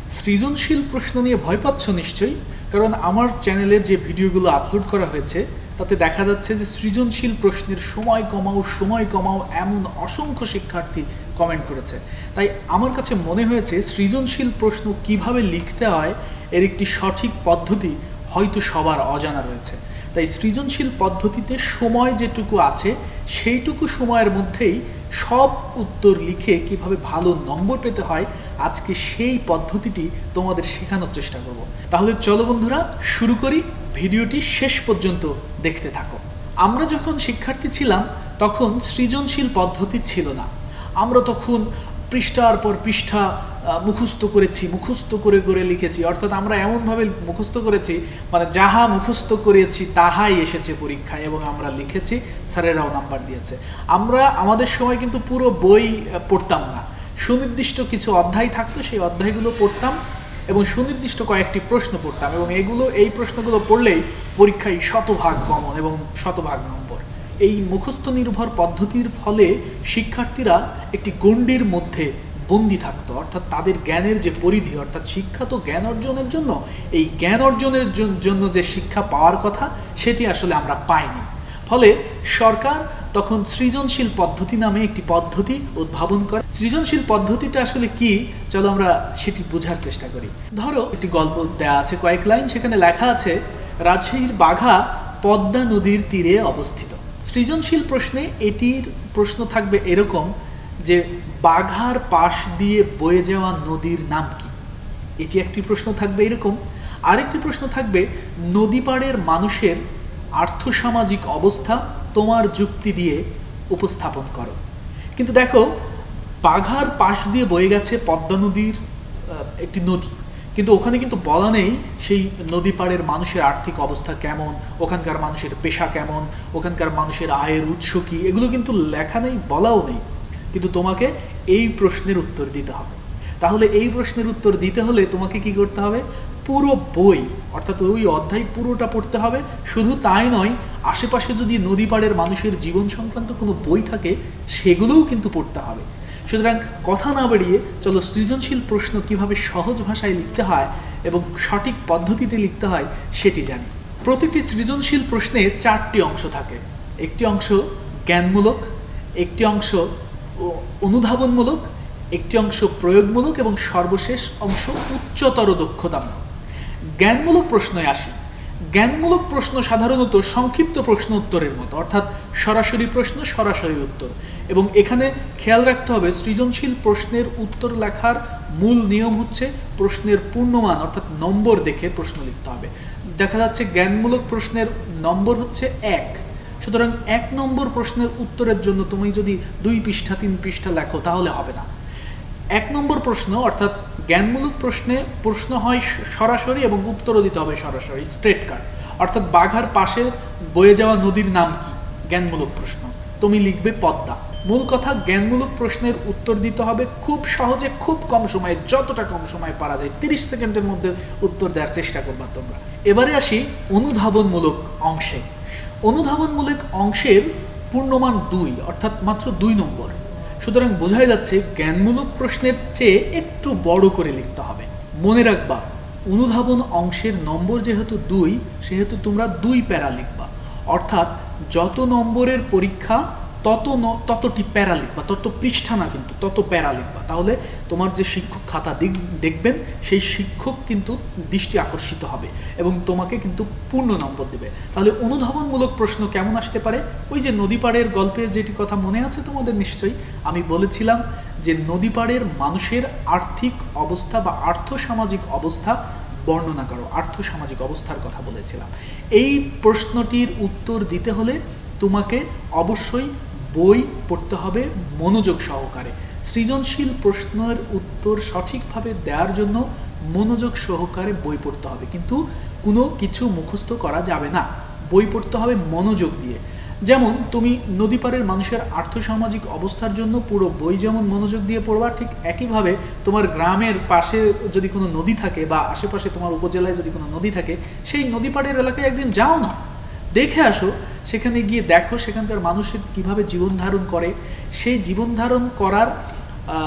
সৃজনশীল প্রশ্ন নিয়ে ভয় পাচ্ছ নিশ্চয়ই, কারণ আমার চ্যানেলের যে ভিডিওগুলো আপলোড করা হয়েছে তাতে দেখা যাচ্ছে যে সৃজনশীল প্রশ্নের সময় কমাও এমন অসংখ্য শিক্ষার্থী কমেন্ট করেছে। তাই আমার কাছে মনে হয়েছে সৃজনশীল প্রশ্ন কিভাবে লিখতে হয় এর একটি সঠিক পদ্ধতি হয়তো সবার অজানা রয়েছে। তাই সৃজনশীল পদ্ধতিতে সময় যেটুকু আছে সেইটুকু সময়ের মধ্যেই সব উত্তর লিখে কিভাবে ভালো নম্বর পেতে হয় আজকে সেই পদ্ধতিটি তোমাদের শেখানোর চেষ্টা করব। তাহলে চলো বন্ধুরা শুরু করি, ভিডিওটি শেষ পর্যন্ত দেখতে থাকো। আমরা যখন শিক্ষার্থী ছিলাম তখন সৃজনশীল পদ্ধতি ছিল না। আমরা তখন পৃষ্ঠার পর পৃষ্ঠা মুখস্থ করে লিখেছি, অর্থাৎ আমরা এমনভাবে মুখস্থ করেছি মানে যাহা মুখস্থ করেছি তাহাই এসেছে পরীক্ষায় এবং আমরা লিখেছি, স্যারেরাও নাম্বার দিয়েছে। আমরা আমাদের সময় কিন্তু পুরো বই পড়তাম না, সুনির্দিষ্ট কিছু অধ্যায় থাকতো, সেই অধ্যায়গুলো পড়তাম এবং সুনির্দিষ্ট কয়েকটি প্রশ্ন পড়তাম এবং এই প্রশ্নগুলো পড়লেই পরীক্ষায় শতভাগ কমন এবং শতভাগ নম্বর। এই মুখস্থ নির্ভর পদ্ধতির ফলে শিক্ষার্থীরা একটি গণ্ডির মধ্যে বন্দী থাকতো, অর্থাৎ তাদের জ্ঞানের যে পরিধি, অর্থাৎ শিক্ষা তো জ্ঞান অর্জনের জন্য, এই জ্ঞান অর্জনের জন্য যে শিক্ষা পাওয়ার কথা সেটি আসলে আমরা পাইনি। ফলে সরকার তখন সৃজনশীল পদ্ধতি নামে একটি পদ্ধতি উদ্ভাবন করে। সৃজনশীল পদ্ধতিটা আসলে কি, চলো আমরা সেটি বোঝার চেষ্টা করি। ধরো একটি গল্প দেয়া আছে কয়েক লাইন, সেখানে লেখা আছে রাজশাহীর বাঘা পদ্মা নদীর তীরে অবস্থিত। সৃজনশীল প্রশ্নে এটির প্রশ্ন থাকবে এরকম যে বাঘার পাশ দিয়ে বয়ে যাওয়া নদীর নাম কি, এটি একটি প্রশ্ন থাকবে এরকম। আরেকটি প্রশ্ন থাকবে নদী পাড়ের মানুষের আর্থসামাজিক অবস্থা তোমার যুক্তি দিয়ে উপস্থাপন করো। কিন্তু দেখো বাঘার পাশ দিয়ে বয়ে গেছে পদ্মা নদীর একটি নদী, কিন্তু ওখানে কিন্তু বলা নেই সেই নদী পাড়ের মানুষের আর্থিক অবস্থা কেমন, ওখানকার মানুষের পেশা কেমন, ওখানকার মানুষের আয়ের উৎস কি, এগুলো কিন্তু লেখা নেই, বলাও নেই। কিন্তু তোমাকে এই প্রশ্নের উত্তর দিতে হবে। তাহলে এই প্রশ্নের উত্তর দিতে হলে তোমাকে কি করতে হবে, পুরো বই অর্থাৎ ওই অধ্যায় পুরোটা পড়তে হবে। শুধু তাই নয়, আশেপাশে যদি নদী পাড়ের মানুষের জীবন সংক্রান্ত কোনো বই থাকে সেগুলোও কিন্তু পড়তে হবে। সুতরাং কথা না বাড়িয়ে চলো সৃজনশীল প্রশ্ন কিভাবে সহজ ভাষায় লিখতে হয় এবং সঠিক পদ্ধতিতে লিখতে হয় সেটি জানি। প্রতিটি সৃজনশীল প্রশ্নে 4টি অংশ থাকে। একটি অংশ জ্ঞানমূলক, একটি অংশ অনুধাবনমূলক, একটি অংশ প্রয়োগমূলক এবং সর্বশেষ অংশ উচ্চতর দক্ষতামূলক। জ্ঞানমূলক প্রশ্নে আসি। জ্ঞানমূলক প্রশ্ন সাধারণত সংক্ষিপ্ত প্রশ্ন উত্তরের মতো, অর্থাৎ সরাসরি প্রশ্ন সরাসরি উত্তর। এবং এখানে খেয়াল রাখতে হবে সৃজনশীল প্রশ্নের উত্তর লেখার মূল নিয়ম হচ্ছে প্রশ্নের পূর্ণমান অর্থাৎ নম্বর দেখে প্রশ্ন লিখতে হবে। দেখা যাচ্ছে জ্ঞানমূলক প্রশ্নের নম্বর হচ্ছে 1, সুতরাং 1 নম্বর প্রশ্নের উত্তরের জন্য তুমি যদি 2 পৃষ্ঠা 3 পৃষ্ঠা লেখো তাহলে হবে না। 1 নম্বর প্রশ্ন অর্থাৎ জ্ঞানমূলক প্রশ্নে প্রশ্ন হয় সরাসরি এবং উত্তরও দিতে হবে সরাসরি, স্ট্রেট কাট। অর্থাৎ বাঘার পাশে বয়ে যাওয়া নদীর নাম কি, জ্ঞানমূলক প্রশ্ন, তুমি লিখবে পদ্মা। মূল কথা, জ্ঞানমূলক প্রশ্নের উত্তর দিতে হবে খুব সহজে, খুব কম সময়ে, যতটা কম সময় পারা যায় 30 সেকেন্ডের মধ্যে উত্তর দেওয়ার চেষ্টা করবা তোমরা। এবারে আসি অনুধাবনমূলক অংশে। অনুধাবনমূলক অংশের পূর্ণমান 2 অর্থাৎ মাত্র 2 নম্বর। সুতরাং বোঝাই যাচ্ছে জ্ঞানমূলক প্রশ্নের চেয়ে একটু বড় করে লিখতে হবে। মনে রাখবা অনুধাবন অংশের নম্বর যেহেতু 2 সেহেতু তোমরা 2 প্যারা লিখবা, অর্থাৎ যত নম্বরের পরীক্ষা ততটি প্যারা লিখবা, তত পৃষ্ঠা না কিন্তু তত প্যারা লিখবা। তাহলে তোমার যে শিক্ষক খাতা দেখবেন সেই শিক্ষক কিন্তু দৃষ্টি আকর্ষিত হবে এবং তোমাকে কিন্তু পূর্ণ নম্বর দেবে। তাহলে অনুধাবনমূলক প্রশ্ন কেমন আসতে পারে, ওই যে নদী পাড়ের গল্পের যেটি কথা মনে আছে তোমাদের নিশ্চয়ই, আমি বলেছিলাম যে নদী পাড়ের মানুষের আর্থিক অবস্থা বা আর্থসামাজিক অবস্থা বর্ণনা করো, আর্থসামাজিক অবস্থার কথা বলেছিলাম। এই প্রশ্নটির উত্তর দিতে হলে তোমাকে অবশ্যই বই পড়তে হবে মনোযোগ সহকারে। সৃজনশীল প্রশ্নের উত্তর সঠিকভাবে দেওয়ার জন্য মনোযোগ সহকারে বই পড়তে হবে, কিন্তু কোনো কিছু মুখস্থ করা যাবে না, বই পড়তে হবে মনোযোগ দিয়ে। যেমন তুমি নদী পাড়ের মানুষের আর্থসামাজিক অবস্থার জন্য পুরো বই যেমন মনোযোগ দিয়ে পড়বা, ঠিক একইভাবে তোমার গ্রামের পাশে যদি কোনো নদী থাকে বা আশেপাশে তোমার উপজেলায় যদি কোনো নদী থাকে, সেই নদী পাড়ের এলাকায় একদিন যাও না, দেখে আসো, সেখানে গিয়ে দেখো সেখানকার মানুষের কিভাবে জীবন ধারণ করে। সেই জীবন ধারণ করার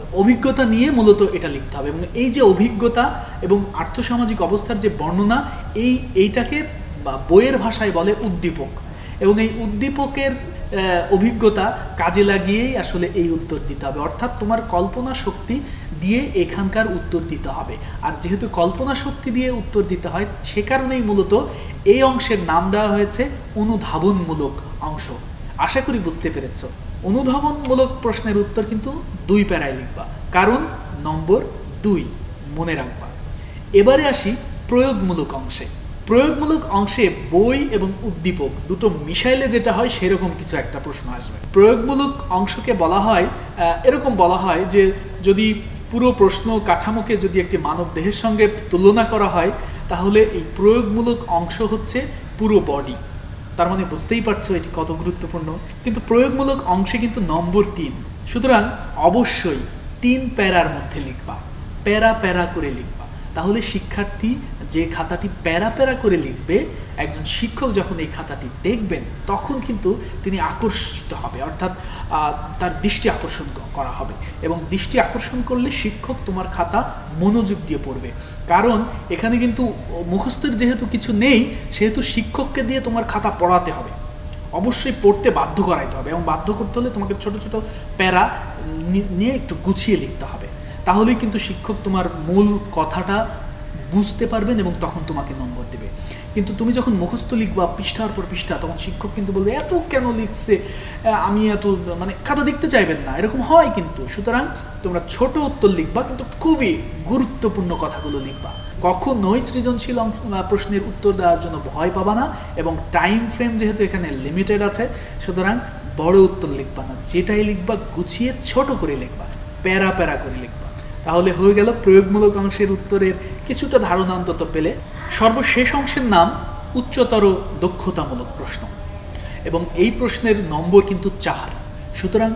অভিজ্ঞতা নিয়ে মূলত এটা লিখতে হবে। এবং এই যে অভিজ্ঞতা এবং আর্থসামাজিক অবস্থার যে বর্ণনা, এইটাকে বইয়ের ভাষায় বলে উদ্দীপক। এবং এই উদ্দীপকের অভিজ্ঞতা কাজে লাগিয়েই আসলে এই উত্তর দিতে হবে, অর্থাৎ তোমার কল্পনা শক্তি দিয়ে এখানকার উত্তর দিতে হবে। আর যেহেতু কল্পনা শক্তি দিয়ে উত্তর দিতে হয়, সে কারণেই মূলত এই অংশের নাম দেওয়া হয়েছে অনুধাবনমূলক অংশ। আশা করি বুঝতে পেরেছ। অনুধাবনমূলক প্রশ্নের উত্তর কিন্তু 2 প্যারায় লিখবা, কারণ নম্বর 2 মনে রাখবা। এবারে আসি প্রয়োগমূলক অংশে। প্রয়োগমূলক অংশে বই এবং উদ্দীপক দুটো মিশাইলে যেটা হয় সেরকম কিছু একটা প্রশ্ন আসবে। প্রয়োগমূলক অংশকে বলা হয়, এরকম বলা হয় যে যদি পুরো প্রশ্ন কাঠামোকে যদি একটি মানব দেহের সঙ্গে তুলনা করা হয়, তাহলে এই প্রয়োগমূলক অংশ হচ্ছে পুরো বডি। তার মানে বুঝতেই পারছো এটি কত গুরুত্বপূর্ণ। কিন্তু প্রয়োগমূলক অংশে কিন্তু নম্বর 3, সুতরাং অবশ্যই 3 প্যারার মধ্যে লিখবা, প্যারা প্যারা করে লিখবা। তাহলে শিক্ষার্থী যে খাতাটি প্যারা প্যারা করে লিখবে, একজন শিক্ষক যখন এই খাতাটি দেখবেন তখন কিন্তু তিনি আকর্ষিত হবে, অর্থাৎ তার দৃষ্টি আকর্ষণ করা হবে। এবং দৃষ্টি আকর্ষণ করলে শিক্ষক তোমার খাতা মনোযোগ দিয়ে পড়বে। কারণ এখানে কিন্তু মুখস্থের যেহেতু কিছু নেই, সেহেতু শিক্ষককে দিয়ে তোমার খাতা পড়াতে হবে, অবশ্যই পড়তে বাধ্য করাইতে হবে। এবং বাধ্য করতে হলে তোমাকে ছোট ছোট প্যারা নিয়ে একটু গুছিয়ে লিখতে হবে, তাহলেই কিন্তু শিক্ষক তোমার মূল কথাটা বুঝতে পারবেন এবং তখন তোমাকে নম্বর দেবে। কিন্তু তুমি যখন মুখস্থ লিখবা পৃষ্ঠার পর পৃষ্ঠা, তখন শিক্ষক কিন্তু বলবে এত কেন লিখছে, আমি এত মানে খাতা দেখতে চাইবেন না, এরকম হয় কিন্তু। সুতরাং তোমরা ছোট উত্তর লিখবা, কিন্তু খুবই গুরুত্বপূর্ণ কথাগুলো লিখবা। কখনোই সৃজনশীল প্রশ্নের উত্তর দেওয়ার জন্য ভয় পাবা না। এবং টাইম ফ্রেম যেহেতু এখানে লিমিটেড আছে, সুতরাং বড় উত্তর লিখবা না, যেটাই লিখবা গুছিয়ে ছোট করে লিখবা, প্যারা প্যারা করে লিখবা। তাহলে হয়ে গেল প্রয়োগমূলক অংশের উত্তরের কিছুটা ধারণা অন্তত পেলে। সর্বশেষ অংশের নাম উচ্চতর দক্ষতামূলক প্রশ্ন, এবং এই প্রশ্নের নম্বর কিন্তু 4। সুতরাং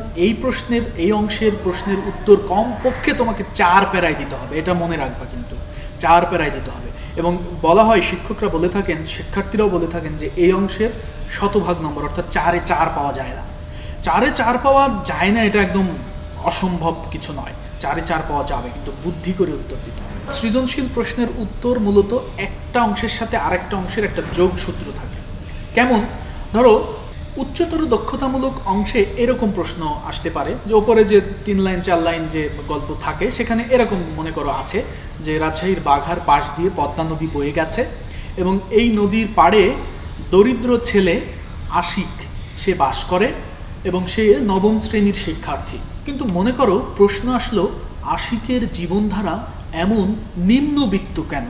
এই অংশের প্রশ্নের উত্তর কমপক্ষে তোমাকে 4 প্যারায় দিতে হবে, এটা মনে রাখবা, কিন্তু 4 প্যারায় দিতে হবে। এবং বলা হয়, শিক্ষকরা বলে থাকেন, শিক্ষার্থীরাও বলে থাকেন যে এই অংশের শতভাগ নম্বর, অর্থাৎ 4-এ 4 পাওয়া যায় না। 4-এ 4 পাওয়া যায় না এটা একদম অসম্ভব কিছু নয়, 4-এ 4 পাওয়া যাবে, কিন্তু বুদ্ধি করে উত্তর দিতে হবে। সৃজনশীল প্রশ্নের উত্তর মূলত একটা অংশের সাথে আরেকটা অংশের একটা যোগসূত্র থাকে। কেমন? ধরো উচ্চতর দক্ষতামূলক অংশে এরকম প্রশ্ন আসতে পারে যে ওপরে যে 3 লাইন 4 লাইন যে গল্প থাকে, সেখানে এরকম মনে করো আছে যে রাজশাহীর বাঘার পাশ দিয়ে পদ্মা নদী বয়ে গেছে এবং এই নদীর পাড়ে দরিদ্র ছেলে আশিক সে বাস করে এবং সে 9ম শ্রেণীর শিক্ষার্থী। কিন্তু মনে করো প্রশ্ন আসলো, আশিকের জীবনধারা এমন নিম্নবিত্ত কেন?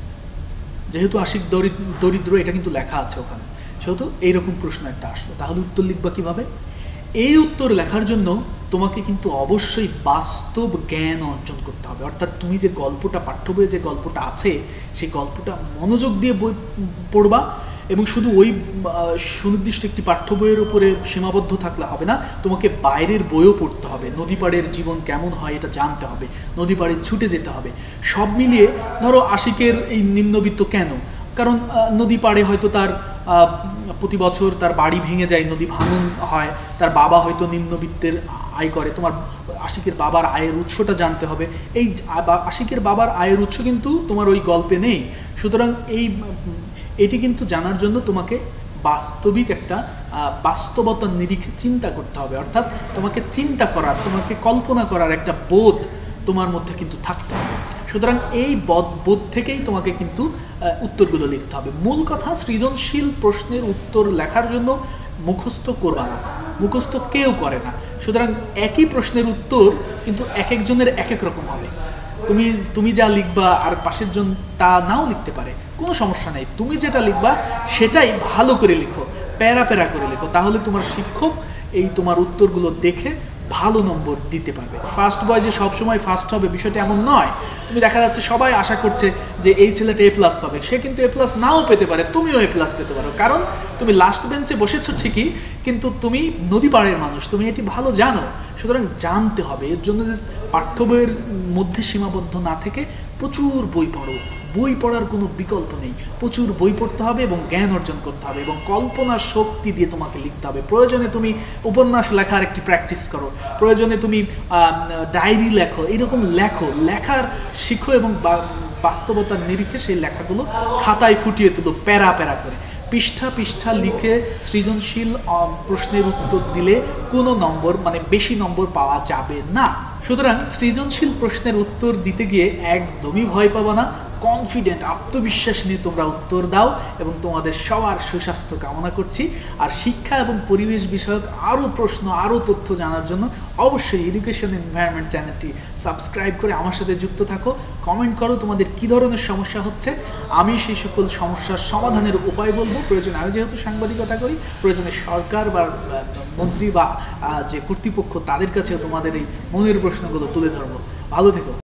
যেহেতু আশিক দরিদ্র, এটা কিন্তু লেখা আছে ওখানে, সেহেতু এইরকম প্রশ্ন একটা আসলো, তাহলে উত্তর লিখবা কিভাবে? এই উত্তর লেখার জন্য তোমাকে কিন্তু অবশ্যই বাস্তব জ্ঞান অর্জন করতে হবে। অর্থাৎ তুমি যে গল্পটা, পাঠ্য বইয়ে যে গল্পটা আছে, সেই গল্পটা মনোযোগ দিয়ে পড়বা। এবং শুধু ওই সুনির্দিষ্ট একটি পাঠ্য বইয়ের উপরে সীমাবদ্ধ থাকলে হবে না, তোমাকে বাইরের বইও পড়তে হবে। নদী পাড়ের জীবন কেমন হয় এটা জানতে হবে, নদী পাড়ে ছুটে যেতে হবে। সব মিলিয়ে ধরো আশিকের এই নিম্নবিত্ত কেন? কারণ নদী পাড়ে হয়তো তার প্রতি বছর তার বাড়ি ভেঙে যায়, নদী ভাঙন হয়, তার বাবা হয়তো নিম্নবিত্তের আয় করে। তোমার আশিকের বাবার আয়ের উৎসটা জানতে হবে। এই আশিকের বাবার আয়ের উৎস কিন্তু তোমার ওই গল্পে নেই। সুতরাং এটি কিন্তু জানার জন্য তোমাকে বাস্তবিক একটা বাস্তবতার নিরিখে চিন্তা করতে হবে। অর্থাৎ তোমাকে চিন্তা করার, তোমাকে কল্পনা করার একটা বোধ তোমার মধ্যে কিন্তু থাকতে হবে। সুতরাং এই বোধ থেকেই তোমাকে কিন্তু উত্তরগুলো লিখতে হবে। মূল কথা, সৃজনশীল প্রশ্নের উত্তর লেখার জন্য মুখস্থ করবা না, মুখস্থ কেউ করে না। সুতরাং একই প্রশ্নের উত্তর কিন্তু এক একজনের এক এক রকম হবে। তুমি যা লিখবা আর পাশের জন তা নাও লিখতে পারে, কোনো সমস্যা নেই। তুমি যেটা লিখবা সেটাই ভালো করে লিখো, প্যারা প্যারা করে লিখো, তাহলে তোমার শিক্ষক এই তোমার উত্তরগুলো দেখে ভালো নম্বর দিতে পারবে। ফার্স্ট বয় যে সবসময় ফার্স্ট হবে বিষয়টা এমন নয়। তুমি দেখা যাচ্ছে সবাই আশা করছে যে এই ছেলেটা A+ পাবে, সে কিন্তু A+ নাও পেতে পারে, তুমিও A+ পেতে পারো, কারণ তুমি লাস্ট বেঞ্চে বসেছো ঠিকই, কিন্তু তুমি নদী পাড়ের মানুষ, তুমি এটি ভালো জানো। সুতরাং জানতে হবে, এর জন্য যে পাঠ্য বইয়ের মধ্যে সীমাবদ্ধ না থেকে প্রচুর বই পড়ো, বই পড়ার কোনো বিকল্প নেই। প্রচুর বই পড়তে হবে এবং জ্ঞান অর্জন করতে হবে এবং কল্পনার শক্তি দিয়ে তোমাকে লিখতে হবে। প্রয়োজনে তুমি উপন্যাস লেখার একটি প্র্যাকটিস করো, প্রয়োজনে তুমি ডায়েরি লেখো, এরকম লেখার শিখো এবং বাস্তবতার নিরিখে সেই লেখাগুলো খাতায় ফুটিয়ে তুলো প্যারা প্যারা করে। পৃষ্ঠা পৃষ্ঠা লিখে সৃজনশীল প্রশ্নের উত্তর দিলে কোনো নম্বর মানে বেশি নম্বর পাওয়া যাবে না। সুতরাং সৃজনশীল প্রশ্নের উত্তর দিতে গিয়ে একদমই ভয় পাবো না, কনফিডেন্ট আত্মবিশ্বাস নিয়ে তোমরা উত্তর দাও এবং তোমাদের সবার সুস্বাস্থ্য কামনা করছি। আর শিক্ষা এবং পরিবেশ বিষয়ক আরও প্রশ্ন, আরও তথ্য জানার জন্য অবশ্যই এডুকেশন এনভায়রনমেন্ট চ্যানেলটি সাবস্ক্রাইব করে আমার সাথে যুক্ত থাকো। কমেন্ট করো তোমাদের কী ধরনের সমস্যা হচ্ছে, আমি সেই সকল সমস্যার সমাধানের উপায় বলবো। প্রয়োজনে আমি যেহেতু সাংবাদিকতা করি, প্রয়োজনে সরকার বা মন্ত্রী বা যে কর্তৃপক্ষ তাদের কাছেও তোমাদের এই মনের প্রশ্নগুলো তুলে ধরবো। ভালো থেকো।